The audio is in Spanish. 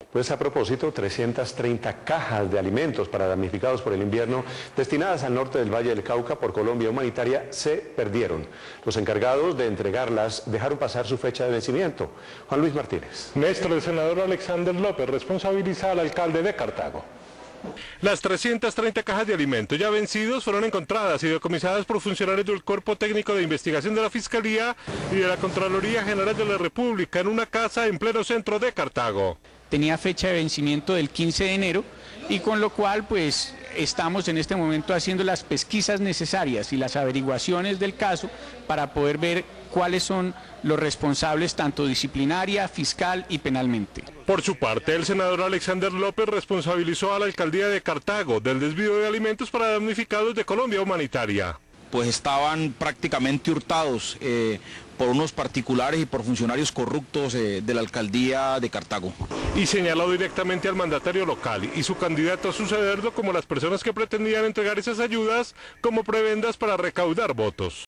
Pues a propósito, 330 cajas de alimentos para damnificados por el invierno destinadas al norte del Valle del Cauca por Colombia Humanitaria se perdieron. Los encargados de entregarlas dejaron pasar su fecha de vencimiento. Juan Luis Martínez. Néstor, el senador Alexander López responsabiliza al alcalde de Cartago. Las 330 cajas de alimentos ya vencidos fueron encontradas y decomisadas por funcionarios del Cuerpo Técnico de Investigación de la Fiscalía y de la Contraloría General de la República en una casa en pleno centro de Cartago. Tenía fecha de vencimiento del 15 de enero y con lo cual pues estamos en este momento haciendo las pesquisas necesarias y las averiguaciones del caso para poder ver cuáles son los responsables tanto disciplinaria, fiscal y penalmente. Por su parte, el senador Alexander López responsabilizó a la alcaldía de Cartago del desvío de alimentos para damnificados de Colombia Humanitaria. Pues estaban prácticamente hurtados por unos particulares y por funcionarios corruptos de la alcaldía de Cartago. Y señaló directamente al mandatario local y su candidato a sucederlo como las personas que pretendían entregar esas ayudas como prebendas para recaudar votos.